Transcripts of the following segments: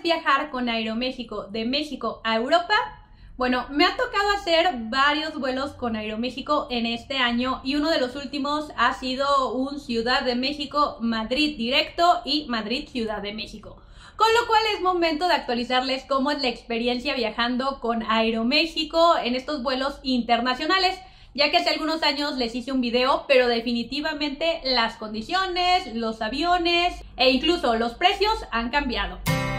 viajar con Aeroméxico de México a Europa? Bueno, me ha tocado hacer varios vuelos con Aeroméxico en este año y uno de los últimos ha sido un Ciudad de México Madrid directo y Madrid Ciudad de México. Con lo cual es momento de actualizarles cómo es la experiencia viajando con Aeroméxico en estos vuelos internacionales, ya que hace algunos años les hice un video, pero definitivamente las condiciones, los aviones e incluso los precios han cambiado.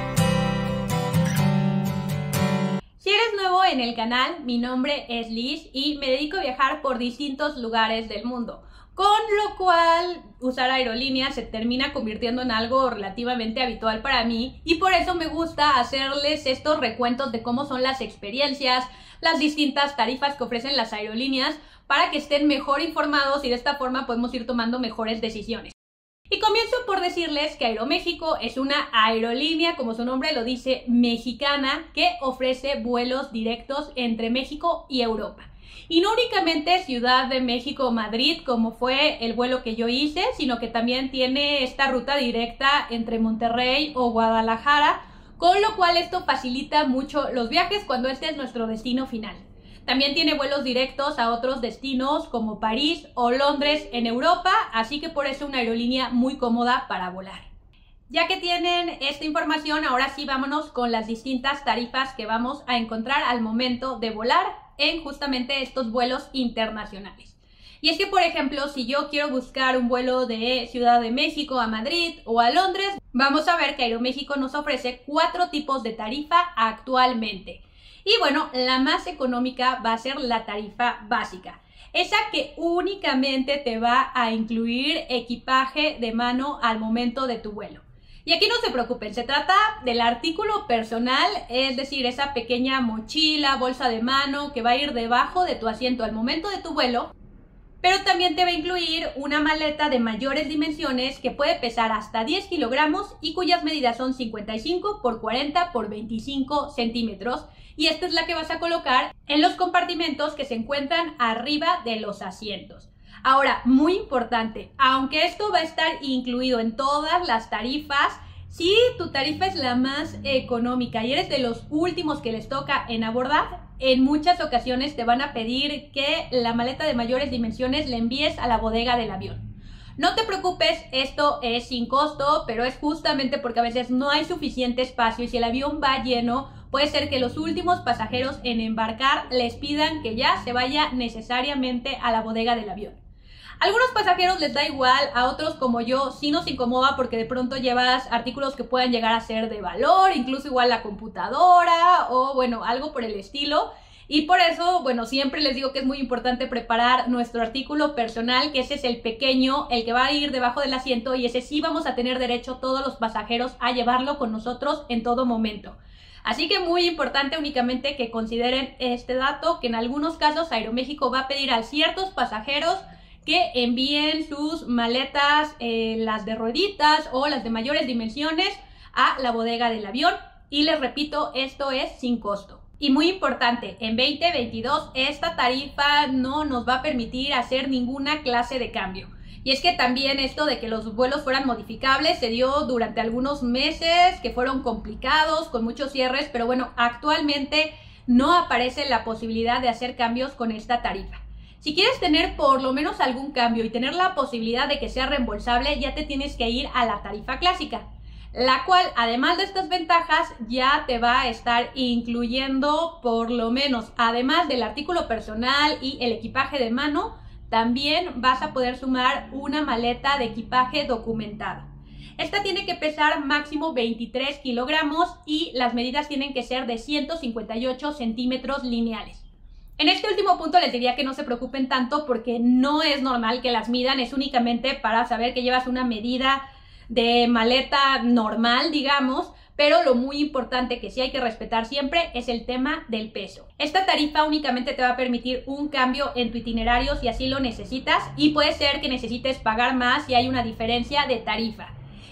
Si eres nuevo en el canal, mi nombre es Liz y me dedico a viajar por distintos lugares del mundo, con lo cual usar aerolíneas se termina convirtiendo en algo relativamente habitual para mí y por eso me gusta hacerles estos recuentos de cómo son las experiencias, las distintas tarifas que ofrecen las aerolíneas para que estén mejor informados y de esta forma podemos ir tomando mejores decisiones. Y comienzo por decirles que Aeroméxico es una aerolínea, como su nombre lo dice, mexicana, que ofrece vuelos directos entre México y Europa. Y no únicamente Ciudad de México-Madrid, como fue el vuelo que yo hice, sino que también tiene esta ruta directa entre Monterrey o Guadalajara, con lo cual esto facilita mucho los viajes cuando este es nuestro destino final. También tiene vuelos directos a otros destinos como París o Londres en Europa, así que por eso una aerolínea muy cómoda para volar. Ya que tienen esta información, ahora sí vámonos con las distintas tarifas que vamos a encontrar al momento de volar en justamente estos vuelos internacionales. Y es que, por ejemplo, si yo quiero buscar un vuelo de Ciudad de México a Madrid o a Londres, vamos a ver que Aeroméxico nos ofrece 4 tipos de tarifa actualmente. Y bueno, la más económica va a ser la tarifa básica, esa que únicamente te va a incluir equipaje de mano al momento de tu vuelo. Y aquí no se preocupen, se trata del artículo personal, es decir, esa pequeña mochila, bolsa de mano que va a ir debajo de tu asiento al momento de tu vuelo, pero también te va a incluir una maleta de mayores dimensiones que puede pesar hasta 10 kilogramos y cuyas medidas son 55 por 40 por 25 centímetros. Y esta es la que vas a colocar en los compartimentos que se encuentran arriba de los asientos. Ahora, muy importante, aunque esto va a estar incluido en todas las tarifas, si tu tarifa es la más económica y eres de los últimos que les toca en abordar, en muchas ocasiones te van a pedir que la maleta de mayores dimensiones la envíes a la bodega del avión. No te preocupes, esto es sin costo, pero es justamente porque a veces no hay suficiente espacio y si el avión va lleno, puede ser que los últimos pasajeros en embarcar les pidan que ya se vaya necesariamente a la bodega del avión. A algunos pasajeros les da igual, a otros como yo sí nos incomoda porque de pronto llevas artículos que puedan llegar a ser de valor, incluso igual la computadora o bueno, algo por el estilo. Y por eso, bueno, siempre les digo que es muy importante preparar nuestro artículo personal, que ese es el pequeño, el que va a ir debajo del asiento y ese sí vamos a tener derecho todos los pasajeros a llevarlo con nosotros en todo momento. Así que muy importante únicamente que consideren este dato, que en algunos casos Aeroméxico va a pedir a ciertos pasajeros que envíen sus maletas, las de rueditas o las de mayores dimensiones a la bodega del avión. Y les repito, esto es sin costo. Y muy importante, en 2022 esta tarifa no nos va a permitir hacer ninguna clase de cambio. Y es que también esto de que los vuelos fueran modificables se dio durante algunos meses que fueron complicados, con muchos cierres, pero bueno, actualmente no aparece la posibilidad de hacer cambios con esta tarifa. Si quieres tener por lo menos algún cambio y tener la posibilidad de que sea reembolsable, ya te tienes que ir a la tarifa clásica, la cual, además de estas ventajas, ya te va a estar incluyendo por lo menos, además del artículo personal y el equipaje de mano, también vas a poder sumar una maleta de equipaje documentado. Esta tiene que pesar máximo 23 kilogramos y las medidas tienen que ser de 158 centímetros lineales. En este último punto les diría que no se preocupen tanto porque no es normal que las midan, es únicamente para saber que llevas una medida de maleta normal, digamos, pero lo muy importante que sí hay que respetar siempre es el tema del peso. Esta tarifa únicamente te va a permitir un cambio en tu itinerario si así lo necesitas y puede ser que necesites pagar más si hay una diferencia de tarifa.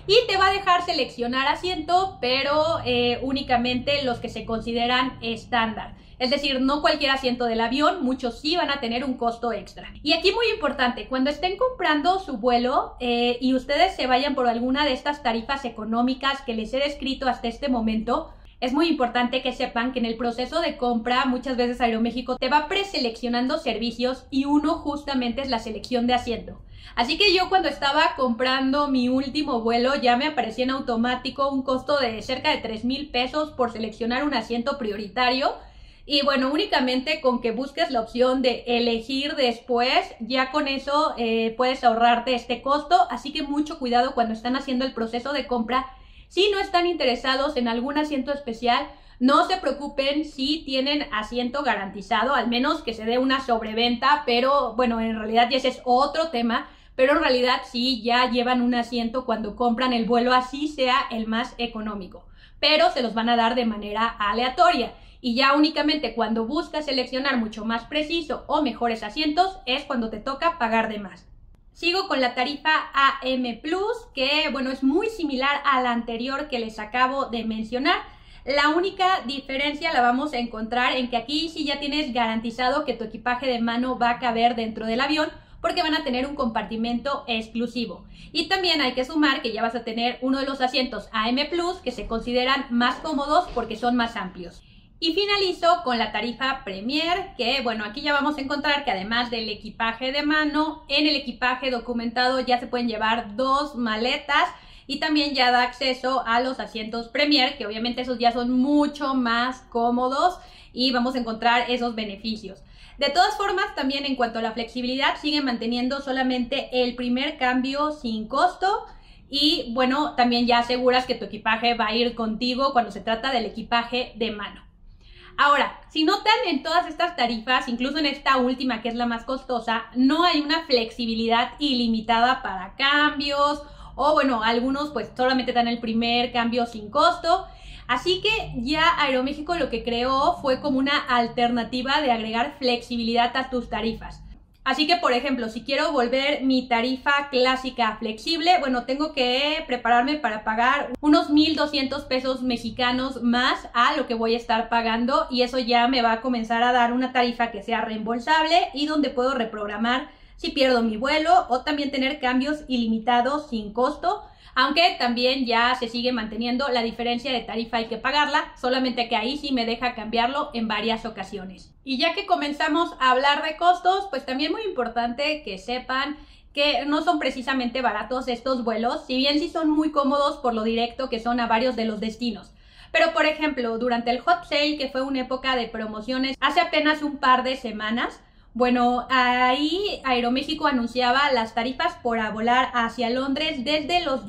y te va a dejar seleccionar asiento, pero únicamente los que se consideran estándar. Es decir, no cualquier asiento del avión, muchos sí van a tener un costo extra. Y aquí muy importante, cuando estén comprando su vuelo y ustedes se vayan por alguna de estas tarifas económicas que les he descrito hasta este momento, es muy importante que sepan que en el proceso de compra muchas veces Aeroméxico te va preseleccionando servicios y uno justamente es la selección de asiento. Así que yo cuando estaba comprando mi último vuelo ya me aparecía en automático un costo de cerca de 3,000 pesos por seleccionar un asiento prioritario. Y bueno, únicamente con que busques la opción de elegir después, ya con eso puedes ahorrarte este costo. Así que mucho cuidado cuando están haciendo el proceso de compra. Si no están interesados en algún asiento especial, no se preocupen si tienen asiento garantizado, al menos que se dé una sobreventa, pero bueno, en realidad ya ese es otro tema. Pero en realidad sí ya llevan un asiento cuando compran el vuelo, así sea el más económico. Pero se los van a dar de manera aleatoria. Y ya únicamente cuando buscas seleccionar mucho más preciso o mejores asientos es cuando te toca pagar de más. Sigo con la tarifa AM Plus, que bueno, es muy similar a la anterior que les acabo de mencionar. La única diferencia la vamos a encontrar en que aquí sí ya tienes garantizado que tu equipaje de mano va a caber dentro del avión, porque van a tener un compartimento exclusivo. Y también hay que sumar que ya vas a tener uno de los asientos AM Plus que se consideran más cómodos porque son más amplios. Y finalizo con la tarifa Premier, que bueno, aquí ya vamos a encontrar que además del equipaje de mano, en el equipaje documentado ya se pueden llevar 2 maletas y también ya da acceso a los asientos Premier, que obviamente esos ya son mucho más cómodos y vamos a encontrar esos beneficios. De todas formas, también en cuanto a la flexibilidad, siguen manteniendo solamente el primer cambio sin costo. Y bueno, también ya aseguras que tu equipaje va a ir contigo cuando se trata del equipaje de mano. Ahora, si notan en todas estas tarifas, incluso en esta última que es la más costosa, no hay una flexibilidad ilimitada para cambios o bueno, algunos pues solamente dan el primer cambio sin costo. Así que ya Aeroméxico lo que creó fue como una alternativa de agregar flexibilidad a tus tarifas. Así que, por ejemplo, si quiero volver mi tarifa clásica flexible, bueno, tengo que prepararme para pagar unos 1,200 pesos mexicanos más a lo que voy a estar pagando y eso ya me va a comenzar a dar una tarifa que sea reembolsable y donde puedo reprogramar si pierdo mi vuelo o también tener cambios ilimitados sin costo. Aunque también ya se sigue manteniendo la diferencia de tarifa, hay que pagarla, solamente que ahí sí me deja cambiarlo en varias ocasiones. Y ya que comenzamos a hablar de costos, pues también muy importante que sepan que no son precisamente baratos estos vuelos, si bien sí son muy cómodos por lo directo que son a varios de los destinos. Pero por ejemplo, durante el Hot Sale, que fue una época de promociones hace apenas un par de semanas, bueno, ahí Aeroméxico anunciaba las tarifas por volar hacia Londres desde los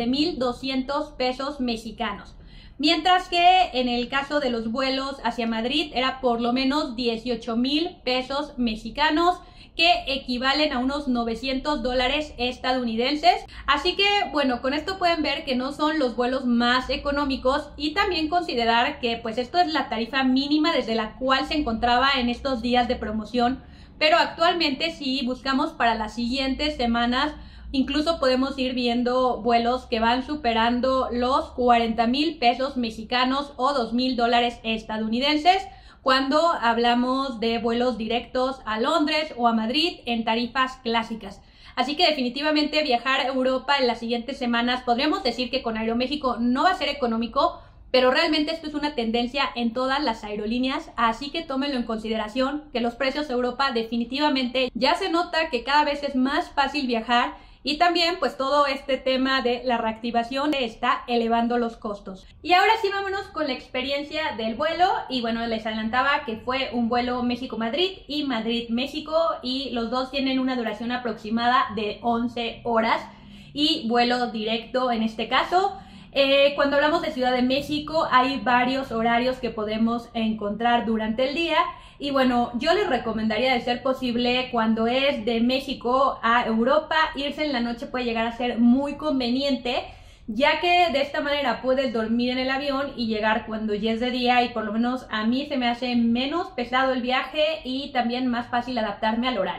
17,200 pesos mexicanos. Mientras que en el caso de los vuelos hacia Madrid era por lo menos 18,000 pesos mexicanos, que equivalen a unos $900 estadounidenses. Así que bueno, con esto pueden ver que no son los vuelos más económicos y también considerar que pues esto es la tarifa mínima desde la cual se encontraba en estos días de promoción, pero actualmente si buscamos para las siguientes semanas incluso podemos ir viendo vuelos que van superando los 40,000 pesos mexicanos o $2,000 estadounidenses cuando hablamos de vuelos directos a Londres o a Madrid en tarifas clásicas. Así que definitivamente viajar a Europa en las siguientes semanas podríamos decir que con Aeroméxico no va a ser económico, pero realmente esto es una tendencia en todas las aerolíneas, así que tómenlo en consideración, que los precios de Europa definitivamente ya se nota que cada vez es más fácil viajar. Y también pues todo este tema de la reactivación está elevando los costos. Y ahora sí vámonos con la experiencia del vuelo. Y bueno, les adelantaba que fue un vuelo México-Madrid y Madrid-México y los dos tienen una duración aproximada de 11 horas y vuelo directo en este caso. Cuando hablamos de Ciudad de México hay varios horarios que podemos encontrar durante el día. Y bueno, yo les recomendaría de ser posible cuando es de México a Europa, irse en la noche puede llegar a ser muy conveniente, ya que de esta manera puedes dormir en el avión y llegar cuando ya es de día y por lo menos a mí se me hace menos pesado el viaje y también más fácil adaptarme al horario.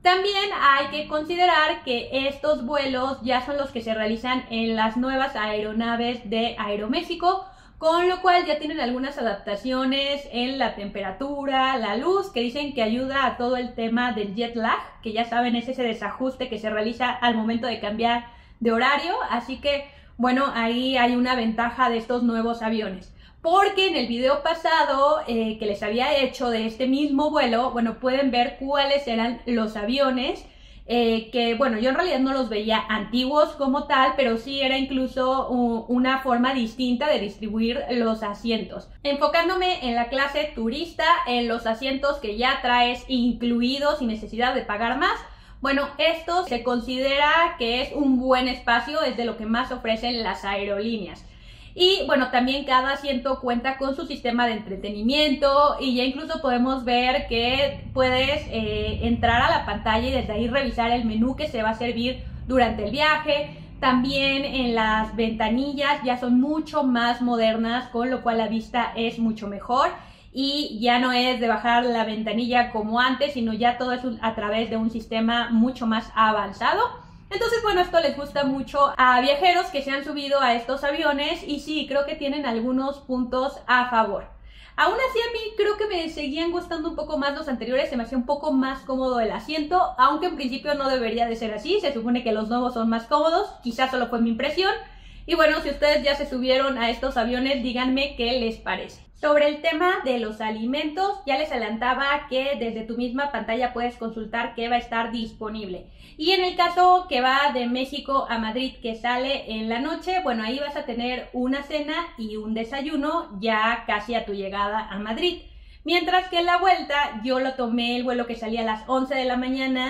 También hay que considerar que estos vuelos ya son los que se realizan en las nuevas aeronaves de Aeroméxico, con lo cual ya tienen algunas adaptaciones en la temperatura, la luz, que dicen que ayuda a todo el tema del jet lag, que ya saben es ese desajuste que se realiza al momento de cambiar de horario. Así que, bueno, ahí hay una ventaja de estos nuevos aviones. Porque en el video pasado que les había hecho de este mismo vuelo, bueno, pueden ver cuáles eran los aviones. Que bueno, yo en realidad no los veía antiguos como tal, pero sí era incluso una forma distinta de distribuir los asientos. Enfocándome en la clase turista, en los asientos que ya traes incluidos sin necesidad de pagar más, bueno, esto se considera que es un buen espacio, es de lo que más ofrecen las aerolíneas. Y bueno, también cada asiento cuenta con su sistema de entretenimiento y ya incluso podemos ver que puedes entrar a la pantalla y desde ahí revisar el menú que se va a servir durante el viaje. También en las ventanillas ya son mucho más modernas, con lo cual la vista es mucho mejor y ya no es de bajar la ventanilla como antes, sino ya todo es a través de un sistema mucho más avanzado. Entonces, bueno, esto les gusta mucho a viajeros que se han subido a estos aviones y sí, creo que tienen algunos puntos a favor. Aún así, a mí creo que me seguían gustando un poco más los anteriores, se me hacía un poco más cómodo el asiento, aunque en principio no debería de ser así, se supone que los nuevos son más cómodos, quizás solo fue mi impresión. Y bueno, si ustedes ya se subieron a estos aviones, díganme qué les parece. Sobre el tema de los alimentos, ya les adelantaba que desde tu misma pantalla puedes consultar qué va a estar disponible. Y en el caso que va de México a Madrid, que sale en la noche, bueno, ahí vas a tener una cena y un desayuno ya casi a tu llegada a Madrid. Mientras que en la vuelta yo lo tomé el vuelo que salía a las 11 de la mañana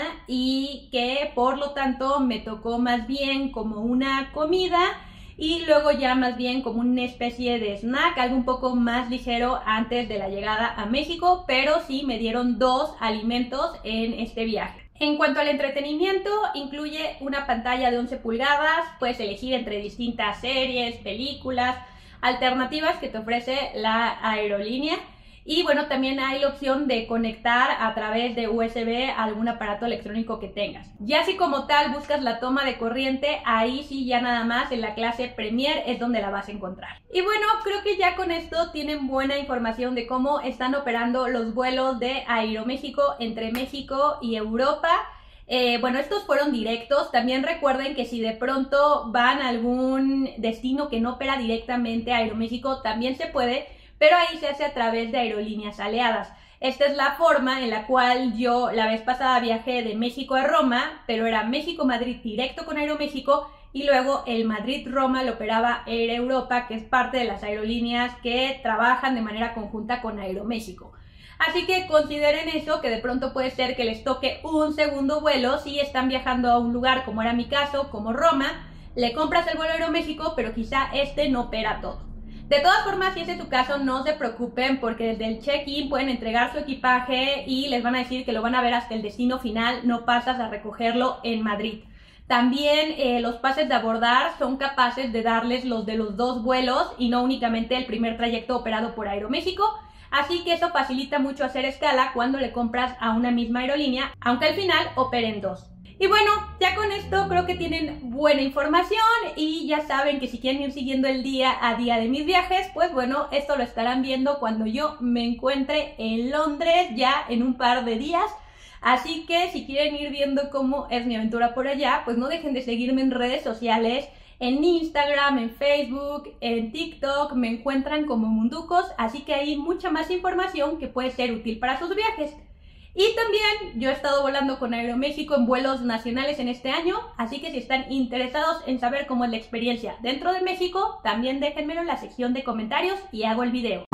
y que por lo tanto me tocó más bien como una comida y luego ya más bien como una especie de snack, algo un poco más ligero antes de la llegada a México, pero sí me dieron 2 alimentos en este viaje. En cuanto al entretenimiento, incluye una pantalla de 11 pulgadas, puedes elegir entre distintas series, películas, alternativas que te ofrece la aerolínea. Y bueno, también hay la opción de conectar a través de USB a algún aparato electrónico que tengas. Ya si como tal buscas la toma de corriente, ahí sí ya nada más en la clase Premier es donde la vas a encontrar. Y bueno, creo que ya con esto tienen buena información de cómo están operando los vuelos de Aeroméxico entre México y Europa. Bueno, estos fueron directos. También recuerden que si de pronto van a algún destino que no opera directamente a Aeroméxico, también se puede, pero ahí se hace a través de aerolíneas aliadas. Esta es la forma en la cual yo la vez pasada viajé de México a Roma, pero era México-Madrid directo con Aeroméxico y luego el Madrid-Roma lo operaba Air Europa, que es parte de las aerolíneas que trabajan de manera conjunta con Aeroméxico. Así que consideren eso, que de pronto puede ser que les toque un segundo vuelo si están viajando a un lugar como era mi caso, como Roma, le compras el vuelo a Aeroméxico, pero quizá este no opera todo. De todas formas, si ese es tu caso, no se preocupen porque desde el check-in pueden entregar su equipaje y les van a decir que lo van a ver hasta el destino final, no pasas a recogerlo en Madrid. También los pases de abordar son capaces de darles los de los 2 vuelos y no únicamente el primer trayecto operado por Aeroméxico, así que eso facilita mucho hacer escala cuando le compras a una misma aerolínea, aunque al final operen 2. Y bueno, ya con esto creo que tienen buena información y ya saben que si quieren ir siguiendo el día a día de mis viajes, pues bueno, esto lo estarán viendo cuando yo me encuentre en Londres ya en un par de días. Así que si quieren ir viendo cómo es mi aventura por allá, pues no dejen de seguirme en redes sociales, en Instagram, en Facebook, en TikTok, me encuentran como Munducos, así que hay mucha más información que puede ser útil para sus viajes. Y también yo he estado volando con Aeroméxico en vuelos nacionales en este año, así que si están interesados en saber cómo es la experiencia dentro de México, también déjenmelo en la sección de comentarios y hago el video.